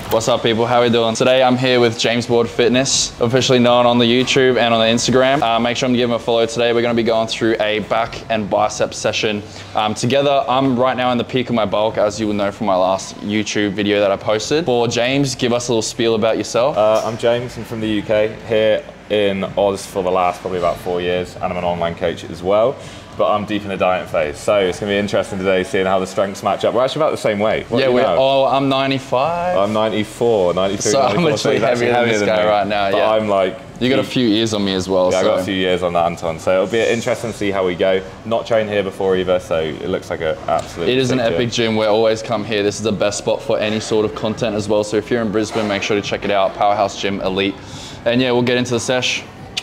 What's up, people? How are we doing? Today I'm here with James Ward Fitness, officially known on the YouTube and on the Instagram. Make sure to give him a follow today. We're going to be going through a back and bicep session together. I'm right now in the peak of my bulk, as you will know from my last YouTube video that I posted. For James, give us a little spiel about yourself. I'm James. I'm from the UK, here in Oz for the last probably about 4 years, and I'm an online coach as well. But I'm deep in the diet phase, so it's going to be interesting today seeing how the strengths match up. We're actually about the same weight. Yeah, I'm 95. I'm 94, 93, so 94. I'm literally heavier than this guy right now. But yeah, I'm like... You got a few years on me as well. Yeah, so. I got a few years on that, Anton. So it'll be interesting to see how we go. Not trained here before either, so it looks like an absolute... It is an epic gym. We always come here. This is the best spot for any sort of content as well. So if you're in Brisbane, make sure to check it out. Powerhouse Gym Elite. And yeah, we'll get into the sesh.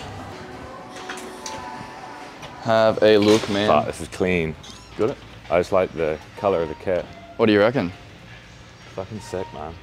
Have a look, man. But this is clean. Got it? I just like the colour of the kit. What do you reckon? Fucking sick, man.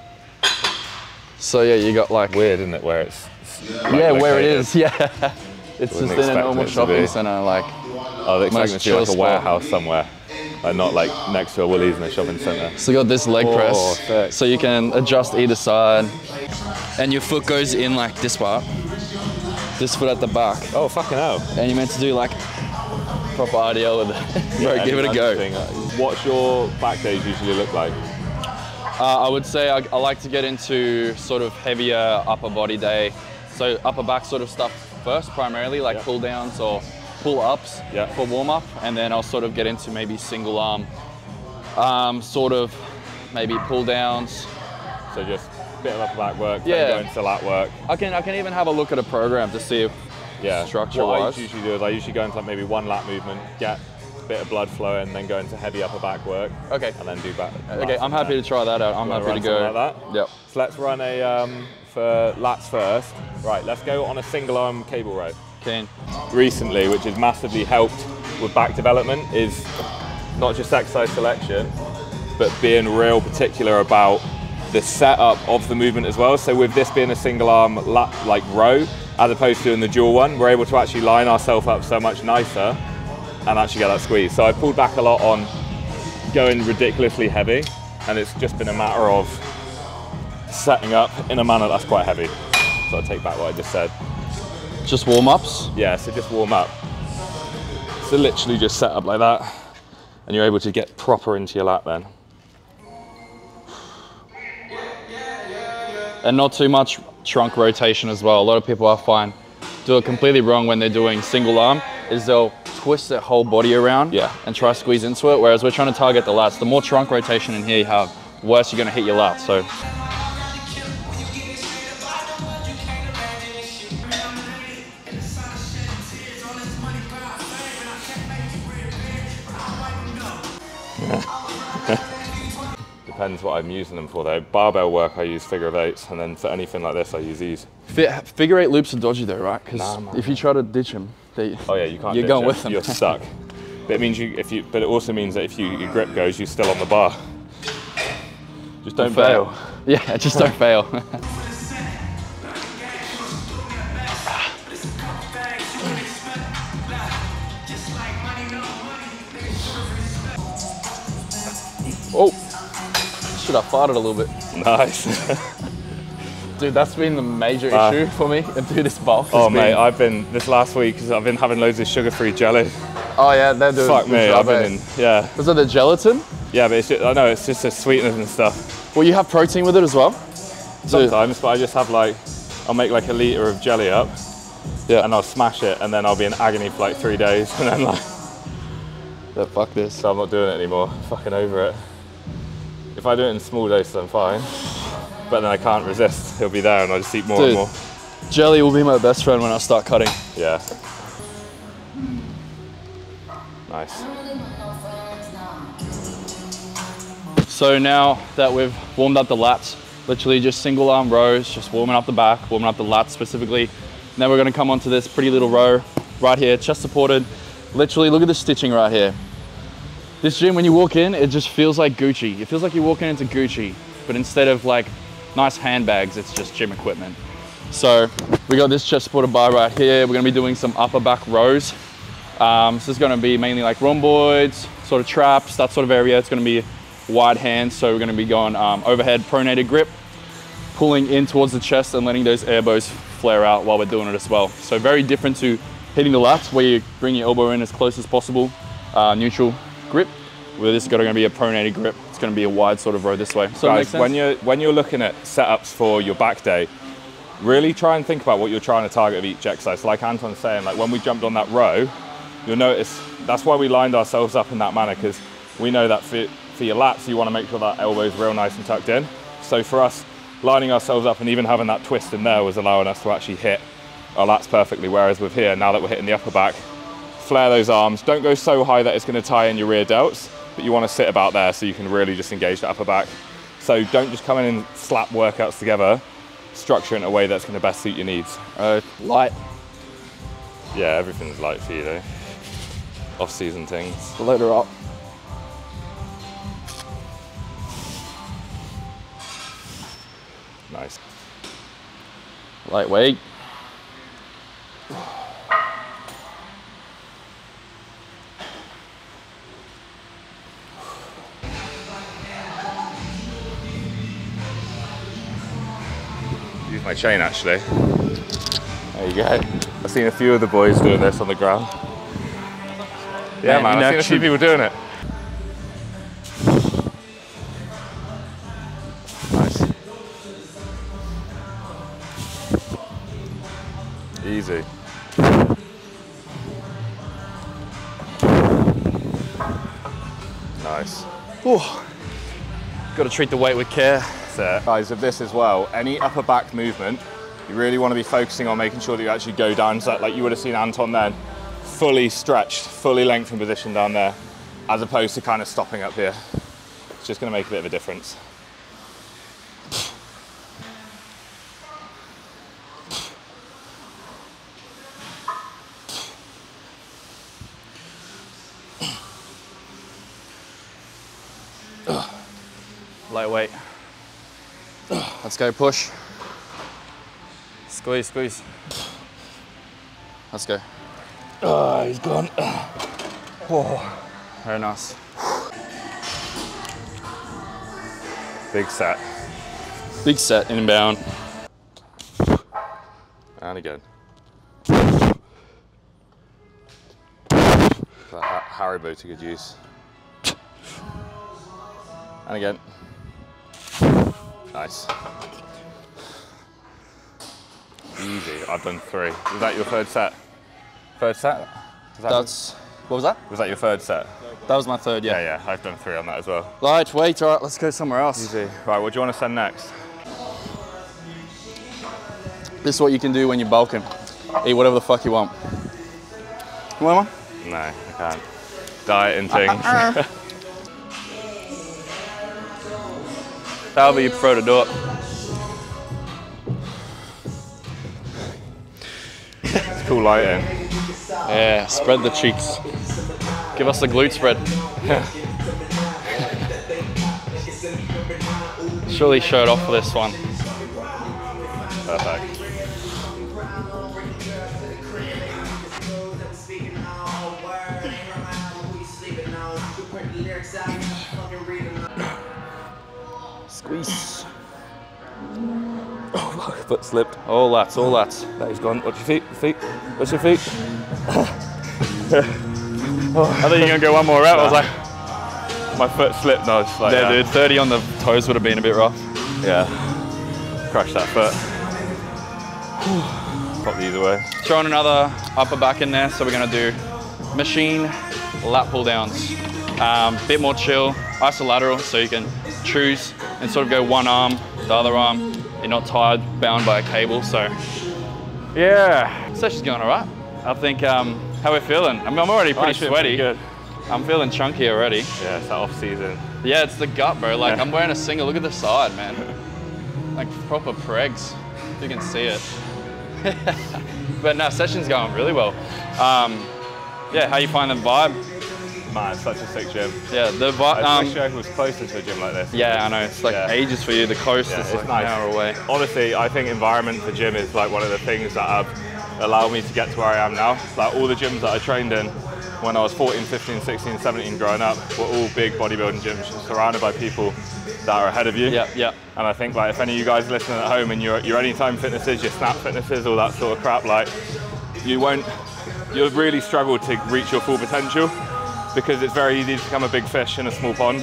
So yeah, you got like... Weird, isn't it, where it's... yeah, where it is, yeah. It's just in a normal shopping centre, like... I was expecting it to be like a warehouse somewhere. Like not like next to a Woolies in a shopping centre. So you got this leg press, sick. so you can adjust either side. And your foot goes in like this part. This foot at the back. Oh, fucking hell. And you're meant to do like proper RDL with it. Bro, give it a go. What's your back days usually look like? I would say I like to get into sort of heavier upper body day. So upper back sort of stuff first, primarily, like pull downs or pull ups for warm up. And then I'll sort of get into maybe single arm, sort of maybe pull downs. So just a bit of upper back work, then go into lat work. I can even have a look at a program to see if structure What wise. I usually do is I usually go into like maybe one lat movement, get a bit of blood flow, and then go into heavy upper back work. Okay. And then do back. Okay, I'm happy to try that out. I'm happy to go. Like that? Yep. So let's run a for lats first. Right, let's go on a single arm cable row. Keen. Recently, which has massively helped with back development, is not just exercise selection, but being real particular about the setup of the movement as well. So with this being a single arm like row, as opposed to in the dual one, we're able to actually line ourselves up so much nicer and actually get that squeeze. So I pulled back a lot on going ridiculously heavy, and it's just been a matter of setting up in a manner that's quite heavy. So I take back what I just said. Just warm ups? Yeah, so just warm up. So literally just set up like that, and you're able to get proper into your lat then. And not too much trunk rotation as well. A lot of people I find do it completely wrong when they're doing single arm, is they'll twist their whole body around and try to squeeze into it, whereas we're trying to target the lats. The more trunk rotation in here you have, the worse you're gonna hit your lats. So. Depends what I'm using them for though. Barbell work I use figure of eights, and then for anything like this I use these. Figure eight loops are dodgy though, right? Because if you try to ditch them, you can't. You're going with them. You're stuck. But it means but it also means that if your grip goes, you're still on the bar. Just don't fail. Yeah, just don't fail. Oh, should have farted a little bit. Nice. Dude, that's been the major issue for me. And do this bulk. Oh mate, this last week, because I've been having loads of sugar-free jelly. Oh yeah, they're doing. Fuck me, I've been in, yeah. Was that the gelatin? Yeah, but I know it's just the sweeteners and stuff. Well, you have protein with it as well? Sometimes, but I just have I'll make like a litre of jelly up. Yeah. And I'll smash it, and then I'll be in agony for like 3 days, and then fuck this. So I'm not doing it anymore, fucking over it. If I do it in small doses, I'm fine. But then I can't resist. He'll be there and I'll just eat more and more. Jelly will be my best friend when I start cutting. Yeah. Nice. So now that we've warmed up the lats, literally just single arm rows, just warming up the back, warming up the lats specifically. Now we're gonna come onto this pretty little row right here, chest supported. Literally, look at the stitching right here. This gym, when you walk in, it just feels like Gucci. It feels like you're walking into Gucci, but instead of like nice handbags, it's just gym equipment. So we got this chest supported bar right here. We're gonna be doing some upper back rows. So this is gonna be mainly like rhomboids, sort of traps, that sort of area. It's gonna be wide hands, so we're gonna be going overhead pronated grip. pulling in towards the chest and letting those elbows flare out while we're doing it as well. So very different to hitting the lats where you bring your elbow in as close as possible, neutral grip. Where this is going to be a pronated grip. It's going to be a wide sort of row this way. So guys, when you're looking at setups for your back day, really try and think about what you're trying to target of each exercise. Like Anton's saying, like when we jumped on that row, you'll notice that's why we lined ourselves up in that manner, because we know that for your lats, you want to make sure that elbow is real nice and tucked in. So for us, lining ourselves up and even having that twist in there was allowing us to actually hit our lats perfectly. Whereas with here, now that we're hitting the upper back, flare those arms. Don't go so high that it's going to tie in your rear delts, but you want to sit about there so you can really just engage the upper back. So don't just come in and slap workouts together. Structure it in a way that's going to best suit your needs. Light. Yeah, everything's light for you though. Off-season things. Load her up. Nice. Lightweight. Use my chain actually. There you go. I've seen a few of the boys doing this on the ground. Yeah, man, I've seen a few people doing it. Nice. Easy. Nice. Got to treat the weight with care. That's it. Guys, with this as well, any upper back movement, you really want to be focusing on making sure that you actually go down, so that, like you would have seen Anton then, fully stretched, fully lengthened position down there, as opposed to kind of stopping up here. It's just going to make a bit of a difference. Lightweight. Let's go, push. Squeeze, squeeze. Let's go. Oh, he's gone. Whoa. Very nice. Big set. Big set, inbound. And again. That Haribo to good use. And again. Nice. Easy. I've done 3. Was that your third set? Third set? That's, what was that? Was that your third set? That was my third, yeah. Yeah, I've done 3 on that as well. Lightweight, all right, let's go somewhere else. Easy. Right, what do you want to send next? This is what you can do when you're bulking. Eat whatever the fuck you want. You want one? No, I can't. Diet and things. However you prefer to do it. It's cool lighting. Yeah, spread the cheeks. Give us the glute spread. Surely showed off for this one. Perfect. Squeeze. Oh, my foot slipped. All lats, all lats. That is gone. Watch your feet, Watch your feet. I thought you were gonna go one more out. I was like, my foot slipped and I was like, yeah, dude, 30 on the toes would have been a bit rough. Yeah. Crush that foot. Pop these away. Throwing another upper back in there, so we're gonna do machine lat pull downs. Bit more chill, isolateral, so you can choose and sort of go one arm, the other arm. You're not tied, bound by a cable, so yeah. Session's going all right. I think, how we're feeling? I mean, I'm already pretty sweaty. Good. I'm feeling chunky already. Yeah, it's that off season. Yeah, it's the gut, bro. Like, I'm wearing a single. Look at the side, man. Like proper pregs, if you can see it. But no, session's going really well. Yeah, how you find the vibe? Man, it's such a sick gym. Yeah, the vibe. I wish I was closer to a gym like this. Yeah, I know. It's like ages for you. The coast is like nice. an hour away. Honestly, I think environment for gym is like one of the things that have allowed me to get to where I am now. Like all the gyms that I trained in when I was 14, 15, 16, 17 growing up were all big bodybuilding gyms, just surrounded by people that are ahead of you. Yeah, yeah. And I think like if any of you guys listening at home and your Anytime Fitnesses, your Snap Fitnesses, all that sort of crap, like you'll really struggle to reach your full potential because it's very easy to become a big fish in a small pond.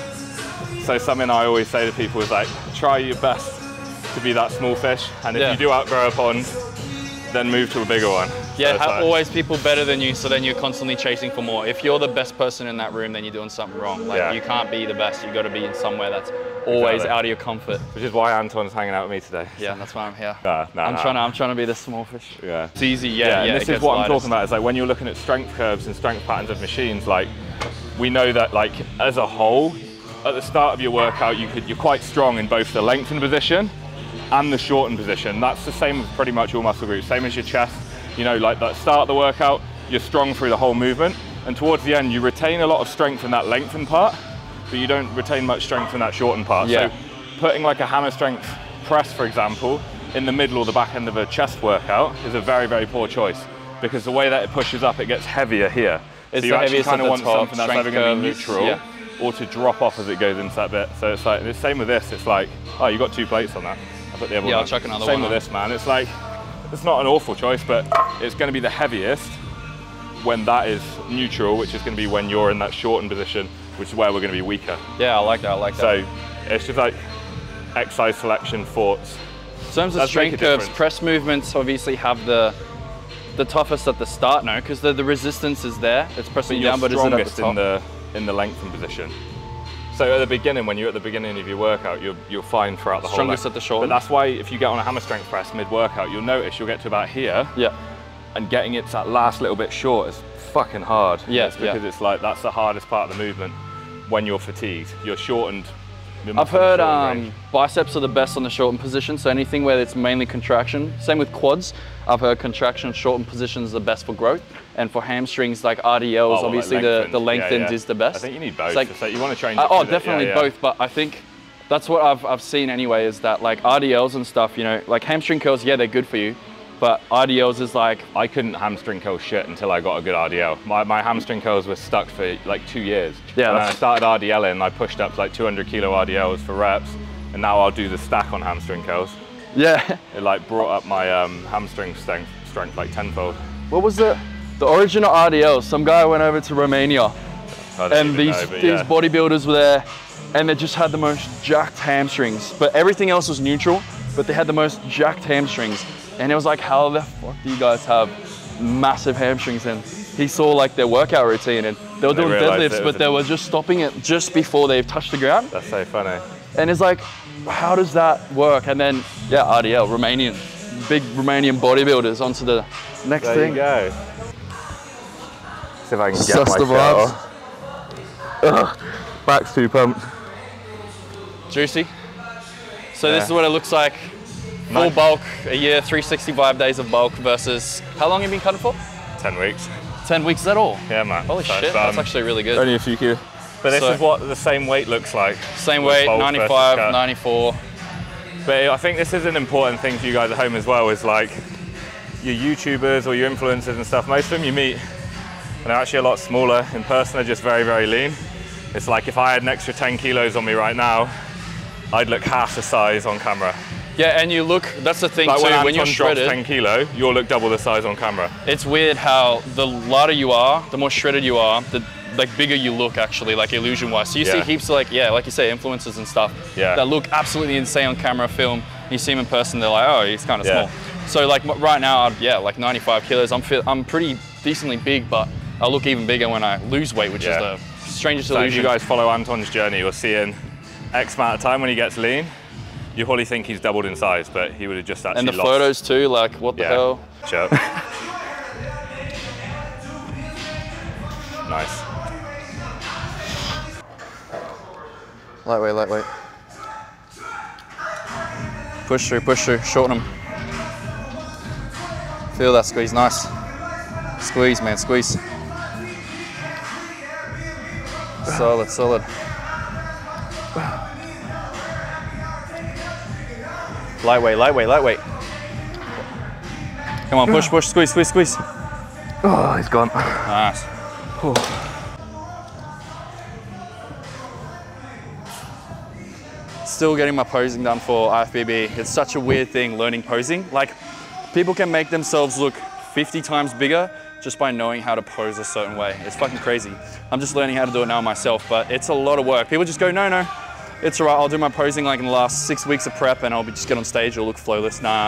So something I always say to people is like, try your best to be that small fish, and if you do outgrow a pond, then move to a bigger one. Yeah, so have always people better than you, so then you're constantly chasing for more. If you're the best person in that room, then you're doing something wrong. Like you can't be the best, you've got to be in somewhere that's always out of your comfort. Which is why Anton's hanging out with me today. Yeah, that's why I'm here. I'm trying to be the small fish. Yeah. It's easy, and this is what I'm talking about, is like when you're looking at strength curves and strength patterns of machines, like we know that like as a whole, at the start of your workout, you're quite strong in both the lengthened position and the shortened position. That's the same with pretty much all muscle groups, same as your chest. You know, like at the start of the workout, you're strong through the whole movement, and towards the end, you retain a lot of strength in that lengthened part, but you don't retain much strength in that shortened part. Yeah. So putting like a hammer strength press, for example, in the middle or the back end of a chest workout is a very, very poor choice, because the way that it pushes up, it gets heavier here. It's so you actually kind of want something that's either going to be neutral or to drop off as it goes into that bit. So it's like the same with this. It's like, oh, you got 2 plates on that. I put the other one. I'll chuck another one. Same with this, man. It's like, it's not an awful choice, but it's going to be the heaviest when that is neutral, which is going to be when you're in that shortened position, which is where we're going to be weaker. Yeah, I like that. I like that. So it's just like exercise selection thoughts. In terms of strength curves, press movements obviously have the toughest at the start, no? Because the resistance is there. It's pressing down, but is it at the top? in the lengthened position. So at the beginning, when you're at the beginning of your workout, you're fine throughout the whole strongest at the shoulder. But that's why if you get on a hammer strength press mid-workout, you'll notice you'll get to about here. Yeah. And getting it to that last little bit short is fucking hard. Yeah. It's because it's like, that's the hardest part of the movement when you're fatigued. You're shortened. I've heard biceps are the best on the shortened position, so anything where it's mainly contraction. Same with quads. I've heard contraction shortened positions are the best for growth. And for hamstrings, like RDLs, obviously like the lengthened is the best. I think you need both. Like, you want to train. Definitely both. But I think that's what I've seen anyway, is that like RDLs and stuff, you know, like hamstring curls, yeah, they're good for you. But RDLs is like... I couldn't hamstring curl shit until I got a good RDL. My hamstring curls were stuck for like 2 years. Yeah. And I started RDLing, I pushed up to like 200 kilo RDLs for reps, and now I'll do the stack on hamstring curls. Yeah. It like brought up my hamstring strength like tenfold. What was the origin of RDL? Some guy went over to Romania, and these bodybuilders were there, and they just had the most jacked hamstrings, but everything else was neutral, but they had the most jacked hamstrings. And it was like, how the fuck do you guys have massive hamstrings? And he saw like their workout routine, and they were doing deadlifts, but they were just stopping it just before they've touched the ground. That's so funny. And it's like, how does that work? And then, yeah, RDL, big Romanian bodybuilders onto the next thing. There you go. See if I can get my shirt off. Back's too pumped. Juicy. So this is what it looks like. Full bulk, a year, 365 days of bulk versus, how long have you been cutting for? 10 weeks. 10 weeks, is that all? Yeah, man. Holy shit, that's actually really good. Only a few kilos. But this is what the same weight looks like. Same weight, 95, 94. But I think this is an important thing for you guys at home as well, is like your YouTubers or your influencers and stuff, most of them you meet, and they're actually a lot smaller. In person, they're just very, very lean. It's like if I had an extra 10 kilos on me right now, I'd look half the size on camera. Yeah, and you look, that's the thing too, when you're shredded, 10 kilo, you'll look double the size on camera. It's weird how the lighter you are, the more shredded you are, the like bigger you look actually, like illusion wise. So you see heaps of like you say, influencers and stuff that look absolutely insane on camera, film. You see them in person, they're like, oh, he's kind of small. So like right now, like 95 kilos, I'm pretty decently big, but I'll look even bigger when I lose weight, which is the strangest illusion. If you guys follow Anton's journey, you'll see in X amount of time when he gets lean, you probably think he's doubled in size, but he would have just actually lost. And the photos too, like what the hell? Sure. Nice. Lightweight. Push through, shorten them. Feel that squeeze, nice. Squeeze, man, squeeze. Solid. Lightweight. Come on, push, squeeze. Oh, he's gone. Nice. still getting my posing done for IFBB. It's such a weird thing, learning posing. Like, people can make themselves look 50 times bigger just by knowing how to pose a certain way. It's fucking crazy. I'm just learning how to do it now myself, but it's a lot of work. People just go, no, it's all right. I'll do my posing like in the last 6 weeks of prep and I'll just get on stage, it'll look flawless. Nah,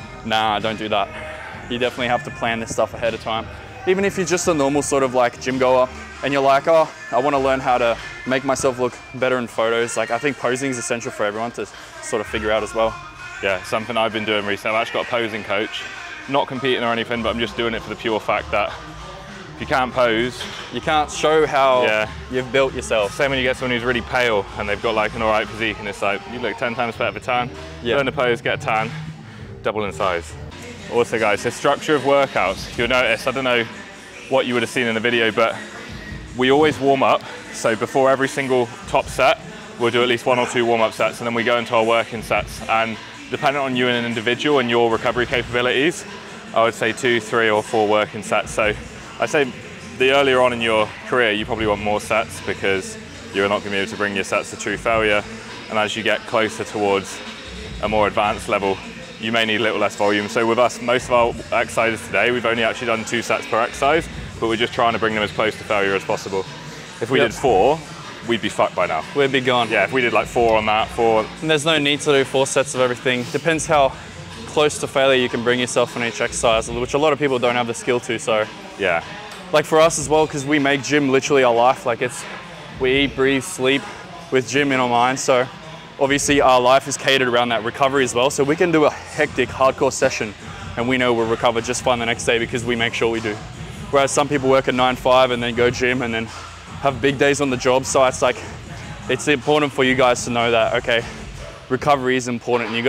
don't do that. You definitely have to plan this stuff ahead of time. Even if you're just a normal sort of like gym goer and you're like, oh, I want to learn how to make myself look better in photos. Like, I think posing is essential for everyone to sort of figure out as well. Yeah, something I've been doing recently. I've actually got a posing coach. Not competing or anything, but I'm just doing it for the pure fact that if you can't pose, you can't show how you've built yourself. Same when you get someone who's really pale and they've got like an alright physique and it's like, you look 10 times better for tan. Learn to pose, get a tan, double in size. Also guys, the structure of workouts, you'll notice, I don't know what you would have seen in the video, but we always warm up. So before every single top set, we'll do at least 1 or 2 warm-up sets and then we go into our working sets. And depending on you and an individual and your recovery capabilities, I would say 2, 3 or 4 working sets. So I say the earlier on in your career, you probably want more sets because you're not gonna be able to bring your sets to true failure. And as you get closer towards a more advanced level, you may need a little less volume. So with us, most of our exercises today, we've only actually done 2 sets per exercise, but we're just trying to bring them as close to failure as possible. If we did 4, we'd be fucked by now. We'd be gone. Yeah, if we did like 4 on that, 4. And there's no need to do 4 sets of everything. Depends how close to failure you can bring yourself on each exercise, which a lot of people don't have the skill to, so. Yeah. Like for us as well, because we make gym literally our life. Like we eat, breathe, sleep with gym in our mind. So obviously our life is catered around that recovery as well. So we can do a hectic, hardcore session and we know we'll recover just fine the next day because we make sure we do. Whereas some people work at 9-5 and then go gym and then have big days on the job. So it's like, it's important for you guys to know that, okay, recovery is important and you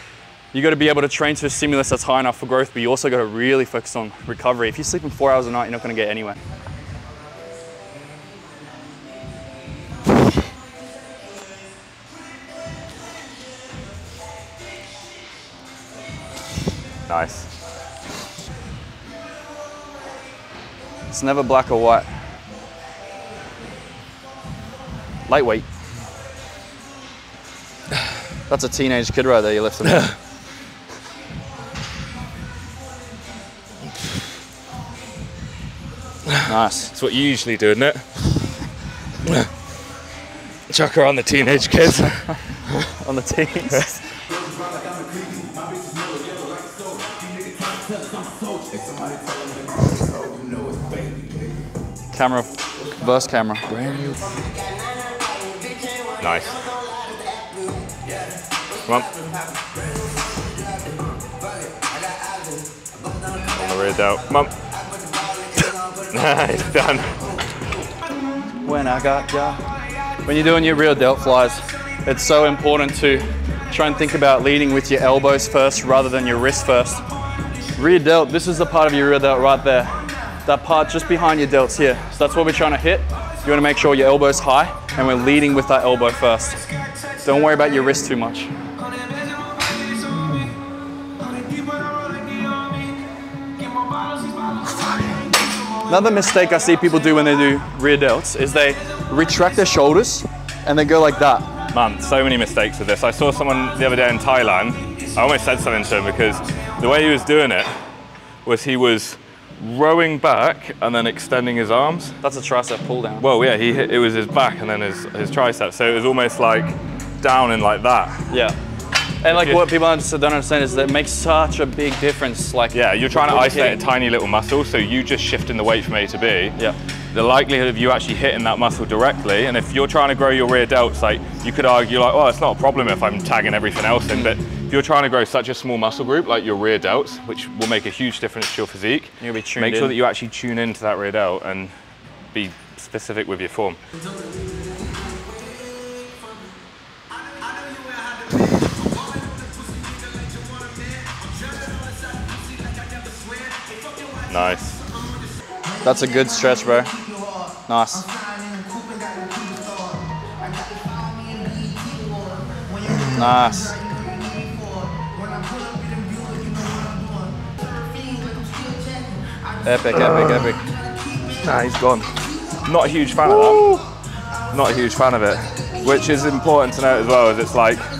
gotta be able to train to a stimulus that's high enough for growth, but you also gotta really focus on recovery. If you're sleeping 4 hours a night, you're not gonna get anywhere. Nice. It's never black or white. Lightweight. That's a teenage kid right there you're lifting. Nice. It's what you usually do, isn't it? Chuck her on the teenage kids. On the teens. Camera versus camera. Nice. Come on. On the rear delt. Come on. Nice, done. When I got ya. When you're doing your rear delt flies, it's so important to try and think about leading with your elbows first rather than your wrist first. Rear delt, this is the part of your rear delt right there. That part just behind your delts here. So that's what we're trying to hit. You want to make sure your elbow's high and we're leading with that elbow first. Don't worry about your wrist too much. Another mistake I see people do when they do rear delts is they retract their shoulders and they go like that. Man, so many mistakes with this. I saw someone the other day in Thailand. I almost said something to him because the way he was doing it was he was rowing back and then extending his arms. That's a tricep pull down. Well, yeah, it was his back and then his tricep. So it was almost like down and like that. Yeah. And like what people don't understand is that it makes such a big difference. Like, yeah, you're trying to isolate a tiny little muscle, so you just shifting the weight from A to B. Yeah. The likelihood of you actually hitting that muscle directly, and if you're trying to grow your rear delts, like you could argue like, oh, it's not a problem if I'm tagging everything else in, but if you're trying to grow such a small muscle group like your rear delts, which will make a huge difference to your physique, you'll be tuned make sure that you actually tune into that rear delt and be specific with your form. Nice. That's a good stretch, bro. Nice. Nice. Epic, epic, epic. Nah, he's gone. Not a huge fan of that. Not a huge fan of it. Which is important to note as well, is it's like,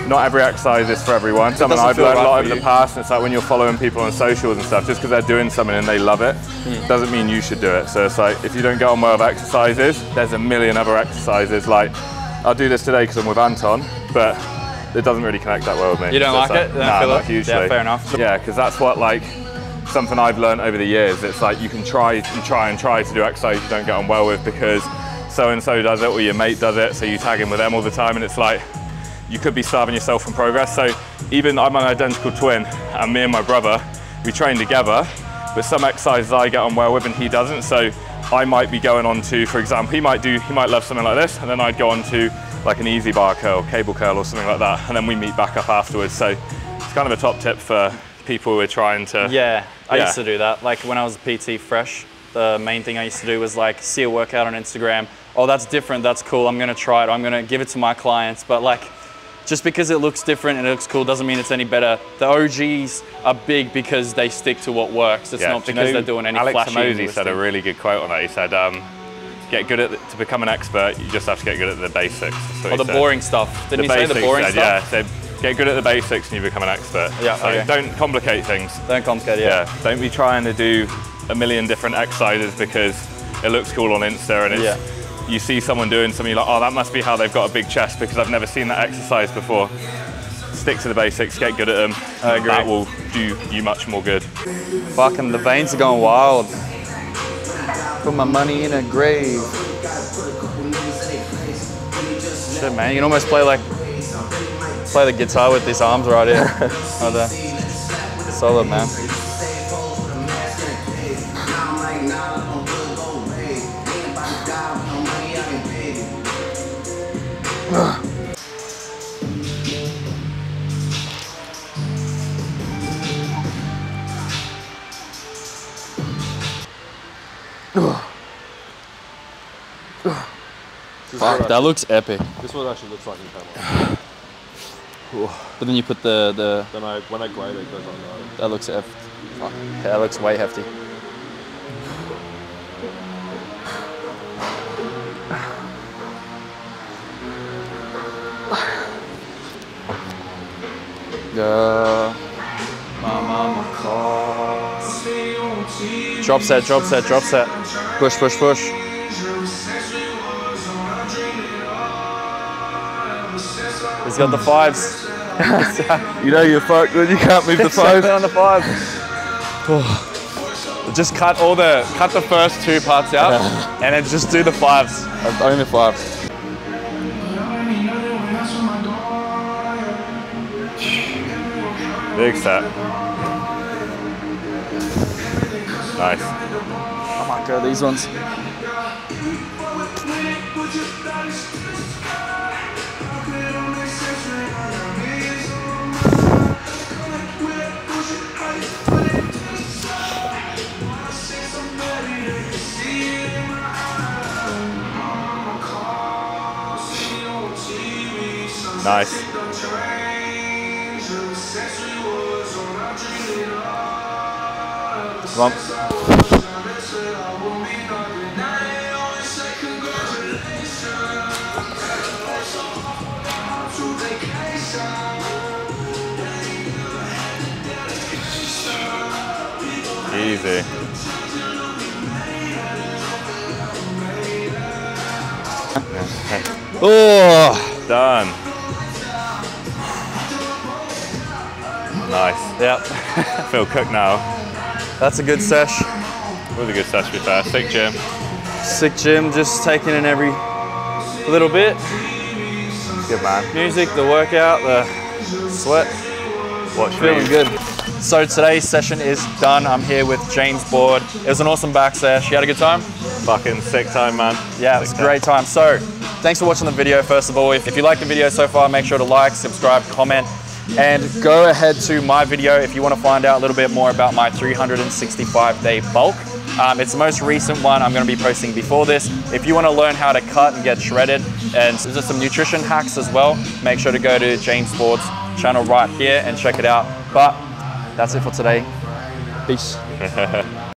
not every exercise is for everyone. Something I've learned a lot over the past, and it's like when you're following people on socials and stuff, just because they're doing something and they love it, doesn't mean you should do it. So it's like, if you don't get on well with exercises, there's a million other exercises. Like, I'll do this today because I'm with Anton, but it doesn't really connect that well with me. You don't like it? Nah, not hugely. Yeah, fair enough. Yeah, because that's what, like, something I've learned over the years. It's like, you can try to do exercise you don't get on well with because so-and-so does it, or your mate does it, so you tag in with them all the time, and it's like, you could be starving yourself from progress. So even I'm an identical twin, and me and my brother, we train together, but some exercises I get on well with and he doesn't. So I might be going on to, for example, he might love something like this, and then I'd go on to like an easy bar curl, cable curl or something like that, and then we meet back up afterwards. So it's kind of a top tip for people who are trying to... Yeah, I used to do that. Like when I was PT fresh, the main thing I used to do was like see a workout on Instagram. Oh, that's different, that's cool, I'm gonna try it, I'm gonna give it to my clients. But like, just because it looks different and it looks cool doesn't mean it's any better. The OGs are big because they stick to what works. It's not because they're doing any flashy. Alex Hormozi said a really good quote on that. He said, get good at to become an expert, you just have to get good at the basics. Or the boring stuff. Didn't he say the boring stuff? Yeah, so get good at the basics and you become an expert. Yeah, so okay. Don't complicate things. Don't complicate, yeah. Don't be trying to do a million different exercises because it looks cool on Insta and it's, you see someone doing something, you're like, oh, that must be how they've got a big chest because I've never seen that exercise before. Stick to the basics, get good at them. I agree. That will do you much more good. Fucking, the veins are going wild. Put my money in a grave. Shit, man, you can almost play the guitar with these arms right here. Right there. Solid, man. Fuck, that looks epic. This is what it actually looks like in camera. But then you put the Then when I grade it, it goes like that. that looks hefty. Fuck. Yeah, that looks way hefty. My mama calls. Drop set, drop set, drop set. Push, push, push. He's got the fives. You know you're fucked when you can't move the five. On the five. Just cut the first two parts out, and then just do the fives. Only fives. Big set. Nice. Oh my god, these ones. Nice. Come on. Easy. Oh, done. Nice. Yep. Feel cooked now. That's a good sesh. Really good sesh to be fair. Sick gym. Sick gym, just taking in every little bit. Good man. Music, the workout, the sweat. Watch Feeling good. So today's session is done. I'm here with James Board. It was an awesome back sesh. You had a good time? Fucking sick time, man. Yeah, it was a great time. So thanks for watching the video, first of all. If you liked the video so far, make sure to like, subscribe, comment, and go ahead to my video if you want to find out a little bit more about my 365-day bulk. It's the most recent one I'm going to be posting before this. If you want to learn how to cut and get shredded, and there's just some nutrition hacks as well, make sure to go to James Board's channel right here and check it out. But that's it for today. Peace.